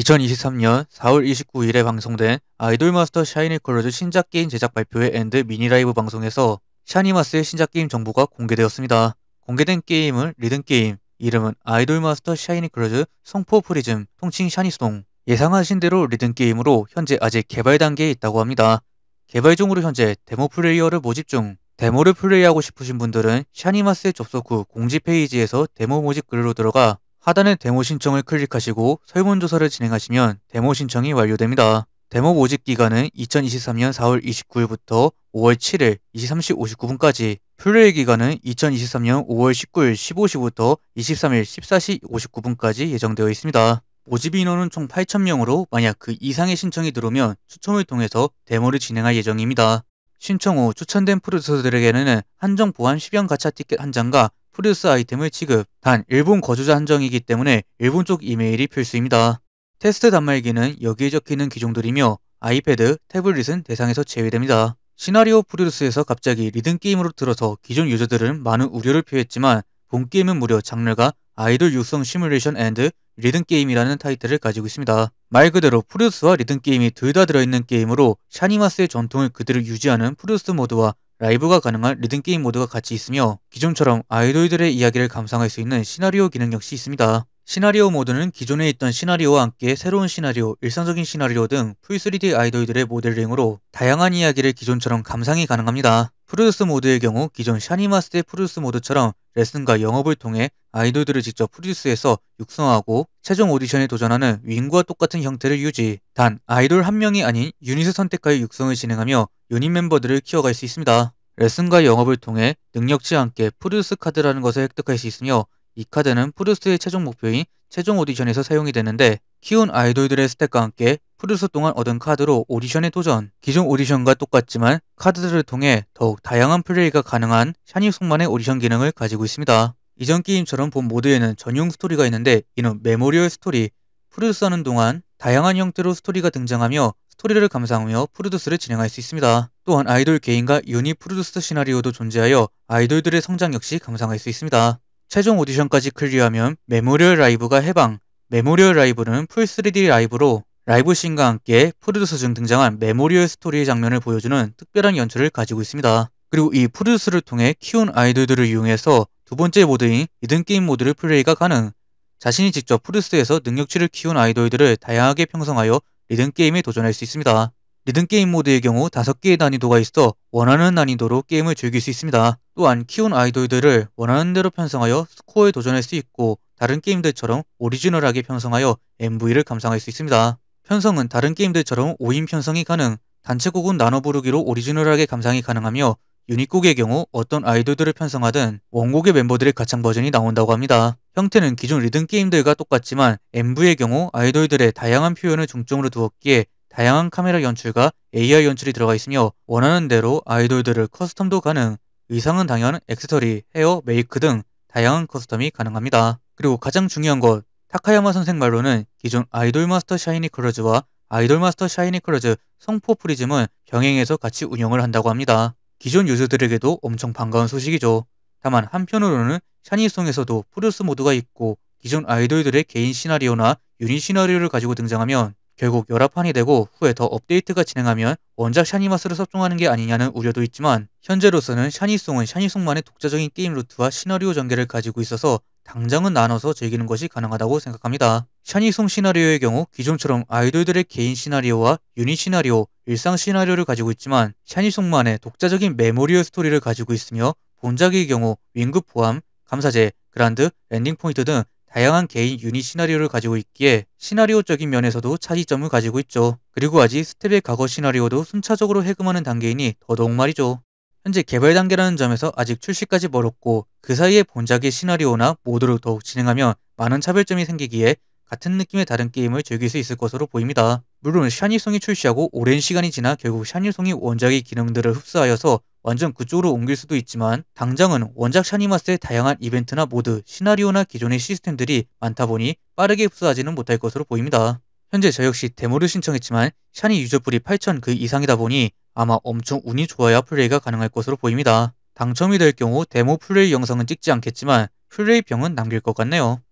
2023년 4월 29일에 방송된 아이돌 마스터 샤이니 컬러즈 신작 게임 제작 발표회 앤드 미니 라이브 방송에서 샤니마스의 신작 게임 정보가 공개되었습니다. 공개된 게임은 리듬게임, 이름은 아이돌 마스터 샤이니 컬러즈 성포 프리즘, 통칭 샤니송. 예상하신 대로 리듬게임으로 현재 아직 개발 단계에 있다고 합니다. 개발 중으로 현재 데모 플레이어를 모집 중. 데모를 플레이하고 싶으신 분들은 샤니마스의 접속 후 공지 페이지에서 데모 모집 글로 들어가 하단의 데모 신청을 클릭하시고 설문조사를 진행하시면 데모 신청이 완료됩니다. 데모 모집 기간은 2023년 4월 29일부터 5월 7일 23시 59분까지, 플레이 기간은 2023년 5월 19일 15시부터 23일 14시 59분까지 예정되어 있습니다. 모집 인원은 총 8,000명으로 만약 그 이상의 신청이 들어오면 추첨을 통해서 데모를 진행할 예정입니다. 신청 후 추천된 프로듀서들에게는 한정 보안 10연 가챠 티켓 한 장과 프로듀스 아이템을 지급. 단 일본 거주자 한정이기 때문에 일본 쪽 이메일이 필수입니다. 테스트 단말기는 여기에 적혀있는 기종들이며 아이패드, 태블릿은 대상에서 제외됩니다. 시나리오 프로듀스에서 갑자기 리듬게임으로 들어서 기존 유저들은 많은 우려를 표했지만 본 게임은 무려 장르가 아이돌 육성 시뮬레이션 앤드 리듬게임이라는 타이틀을 가지고 있습니다. 말 그대로 프로듀스와 리듬게임이 둘 다 들어있는 게임으로 샤니마스의 전통을 그대로 유지하는 프로듀스 모드와 라이브가 가능한 리듬게임 모드가 같이 있으며 기존처럼 아이돌들의 이야기를 감상할 수 있는 시나리오 기능 역시 있습니다. 시나리오 모드는 기존에 있던 시나리오와 함께 새로운 시나리오, 일상적인 시나리오 등 풀 3D 아이돌들의 모델링으로 다양한 이야기를 기존처럼 감상이 가능합니다. 프로듀스 모드의 경우 기존 샤니마스의 프로듀스 모드처럼 레슨과 영업을 통해 아이돌들을 직접 프로듀스해서 육성하고 최종 오디션에 도전하는 윙과 똑같은 형태를 유지. 단 아이돌 한 명이 아닌 유닛을 선택하여 육성을 진행하며 유닛 멤버들을 키워갈 수 있습니다. 레슨과 영업을 통해 능력치와 함께 프로듀스 카드라는 것을 획득할 수 있으며 이 카드는 프로듀스의 최종 목표인 최종 오디션에서 사용이 되는데 키운 아이돌들의 스탯과 함께 프로듀스 동안 얻은 카드로 오디션에 도전. 기존 오디션과 똑같지만 카드들을 통해 더욱 다양한 플레이가 가능한 샤니송만의 오디션 기능을 가지고 있습니다. 이전 게임처럼 본 모드에는 전용 스토리가 있는데 이는 메모리얼 스토리. 프로듀스하는 동안 다양한 형태로 스토리가 등장하며 스토리를 감상하며 프로듀스를 진행할 수 있습니다. 또한 아이돌 개인과 유닛 프로듀스 시나리오도 존재하여 아이돌들의 성장 역시 감상할 수 있습니다. 최종 오디션까지 클리어하면 메모리얼 라이브가 해방. 메모리얼 라이브는 풀 3D 라이브로 라이브 씬과 함께 프로듀스 중 등장한 메모리얼 스토리의 장면을 보여주는 특별한 연출을 가지고 있습니다. 그리고 이 프로듀스를 통해 키운 아이돌들을 이용해서 두 번째 모드인 리듬게임 모드를 플레이가 가능. 자신이 직접 프로듀스에서 능력치를 키운 아이돌들을 다양하게 편성하여 리듬게임에 도전할 수 있습니다. 리듬게임 모드의 경우 5개의 난이도가 있어 원하는 난이도로 게임을 즐길 수 있습니다. 또한 키운 아이돌들을 원하는 대로 편성하여 스코어에 도전할 수 있고 다른 게임들처럼 오리지널하게 편성하여 MV를 감상할 수 있습니다. 편성은 다른 게임들처럼 5인 편성이 가능. 단체곡은 나눠 부르기로 오리지널하게 감상이 가능하며 유닛곡의 경우 어떤 아이돌들을 편성하든 원곡의 멤버들의 가창 버전이 나온다고 합니다. 형태는 기존 리듬게임들과 똑같지만 MV의 경우 아이돌들의 다양한 표현을 중점으로 두었기에 다양한 카메라 연출과 AR 연출이 들어가 있으며 원하는 대로 아이돌들을 커스텀도 가능. 의상은 당연 액세서리, 헤어, 메이크 등 다양한 커스텀이 가능합니다. 그리고 가장 중요한 것, 타카야마 선생 말로는 기존 아이돌 마스터 샤이니 컬러즈와 아이돌 마스터 샤이니 컬러즈 성포 프리즘은 병행해서 같이 운영을 한다고 합니다. 기존 유저들에게도 엄청 반가운 소식이죠. 다만 한편으로는 샤니송에서도 프로듀스 모드가 있고 기존 아이돌들의 개인 시나리오나 유닛 시나리오를 가지고 등장하면 결국 열합판이 되고 후에 더 업데이트가 진행하면 원작 샤니마스를 섭종하는 게 아니냐는 우려도 있지만 현재로서는 샤니송은 샤니송만의 독자적인 게임 루트와 시나리오 전개를 가지고 있어서 당장은 나눠서 즐기는 것이 가능하다고 생각합니다. 샤니송 시나리오의 경우 기존처럼 아이돌들의 개인 시나리오와 유닛 시나리오, 일상 시나리오를 가지고 있지만 샤니송만의 독자적인 메모리얼 스토리를 가지고 있으며 본작의 경우 윙급 포함, 감사제, 그란드, 랜딩 포인트 등 다양한 개인 유닛 시나리오를 가지고 있기에 시나리오적인 면에서도 차이점을 가지고 있죠. 그리고 아직 스텝의 과거 시나리오도 순차적으로 해금하는 단계이니 더더욱 말이죠. 현재 개발 단계라는 점에서 아직 출시까지 멀었고 그 사이에 본작의 시나리오나 모드를 더욱 진행하면 많은 차별점이 생기기에 같은 느낌의 다른 게임을 즐길 수 있을 것으로 보입니다. 물론 샤니송이 출시하고 오랜 시간이 지나 결국 샤니송이 원작의 기능들을 흡수하여서 완전 그쪽으로 옮길 수도 있지만 당장은 원작 샤니마스의 다양한 이벤트나 모드, 시나리오나 기존의 시스템들이 많다 보니 빠르게 흡수하지는 못할 것으로 보입니다. 현재 저 역시 데모를 신청했지만 샤니 유저풀이 8,000 그 이상이다 보니 아마 엄청 운이 좋아야 플레이가 가능할 것으로 보입니다. 당첨이 될 경우 데모 플레이 영상은 찍지 않겠지만 플레이평은 남길 것 같네요.